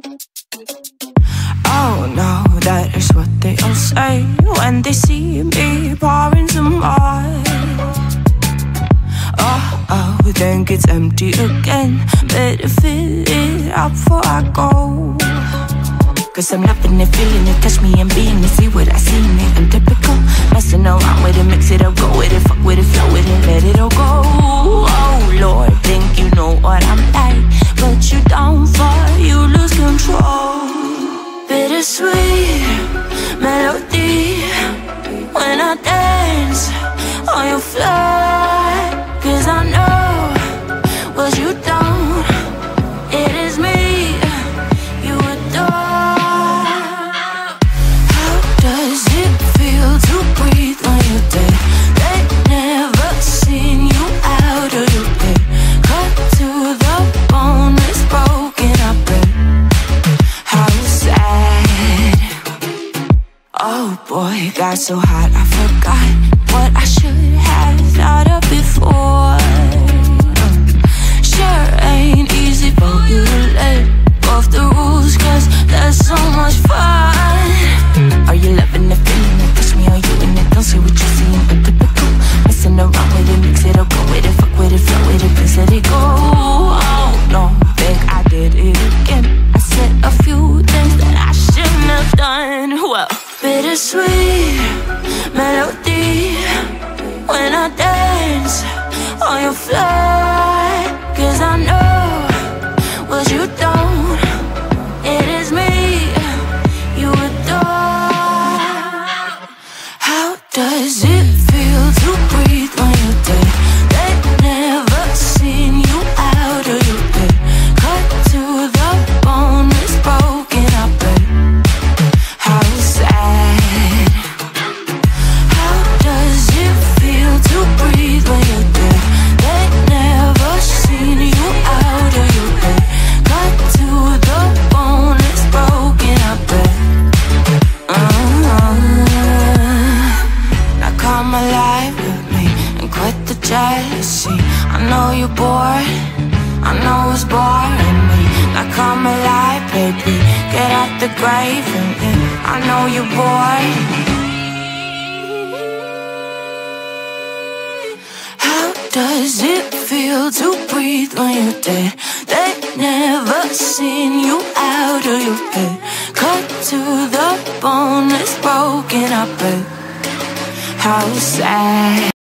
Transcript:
Oh no, that is what they all say when they see me pouring some more. Oh, then it's empty again. Better fill it up before I go. Cause I'm loving it, feeling it, touch me and being it. See what I see in it, I'm typical. Messing around with it, mix it up, go with it. Fuck with it, flow with it, let it all go. Oh Lord, think you know what I'm like, but you don't fall, you lose control. Bittersweet melody when I dance on your floor. Cause I know what you don't, it is me you adore. How does it feel to breathe when you're dead? They never seen you out of your bed. Cut to the bone, it's broken, I bet. How sad. Oh boy, got so hot I forgot what I should have thought of before. Sure ain't easy for you to let go of the rules, cause that's so much fun. Are you loving the feeling it? Touch me, are you in it? Don't say what you see, but typical. Messing around with it, mix it up, go with it, fuck with it, flow with it, please let it go. Oh no, think I did it again. I said a few things that I shouldn't have done. Well, bittersweet melody when I dance on your floor. Cause I know what you don't, it is me you adore. How does it feel to breathe when you're dead? They never seen you out of your bed. Cut to the bone, it's broken, I bet. How sad. How does it feel to breathe when you're dead? They never seen you out of your bed. Cut to the bone, it's broken, I bet. Now come alive with me and quit the jealousy. I know you're bored, I know it's boring me. Now come alive, baby, get out the grave and I know you're bored. How does it feel to breathe when you're dead? They never seen you out of your bed. Cut to the bone, it's broken, I bet. How sad.